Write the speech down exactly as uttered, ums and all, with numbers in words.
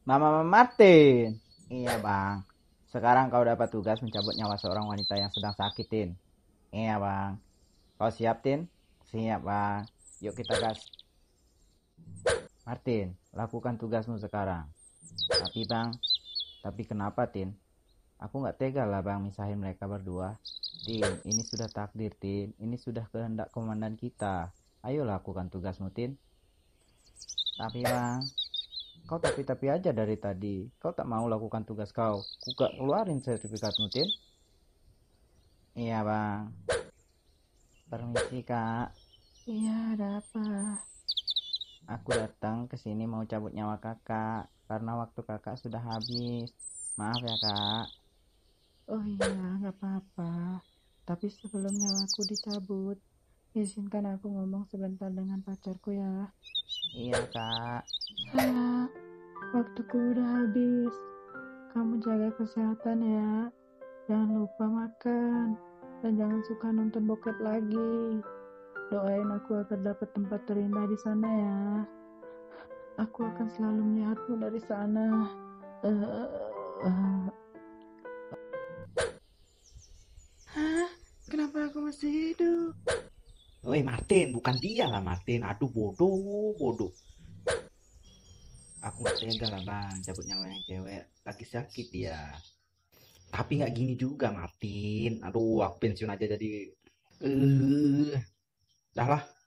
Mama Martin. Iya bang. Sekarang kau dapat tugas mencabut nyawa seorang wanita yang sedang sakit, Tin. Iya bang. Kau siap, Tin? Siap bang. Yuk kita gas. Martin, lakukan tugasmu sekarang. Tapi bang, tapi kenapa, Tin? Aku nggak tega lah bang misahin mereka berdua. Tin, ini sudah takdir, Tin. Ini sudah kehendak komandan kita. Ayo lakukan tugasmu, Tin. Tapi bang, kau tapi-tapi aja dari tadi. Kau tak mau lakukan tugas kau. Ku gak keluarin sertifikatmu, Tin. Iya bang. Permisi kak. Iya, ada apa? Aku datang ke sini mau cabut nyawa kakak. Karena waktu kakak sudah habis. Maaf ya kak. Oh iya, nggak apa-apa. Tapi sebelumnya aku dicabut. Izinkan aku ngomong sebentar dengan pacarku ya. Iya kak. Sayang, waktuku udah habis. Kamu jaga kesehatan ya. Jangan lupa makan. Dan jangan suka nonton bokep lagi. Doain aku agar dapat tempat terindah di sana ya. Aku akan selalu melihatmu dari sana. Eh, eh. Hah? Kenapa aku masih hidup? Woi Martin, bukan dia lah Martin. Aduh bodoh, bodoh. Aku nggak tega lah bang, cabut nyawa yang cewek. Lagi sakit ya. Tapi nggak gini juga Martin. Aduh, aku pensiun aja jadi. Eh, dah lah.